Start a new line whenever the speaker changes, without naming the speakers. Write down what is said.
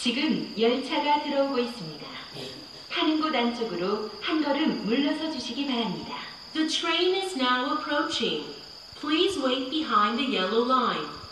지금 열차가 들어오고 있습니다. 타는 곳 안쪽으로 한 걸음 물러서 주시기 바랍니다.
The train is now approaching. Please wait behind the yellow line.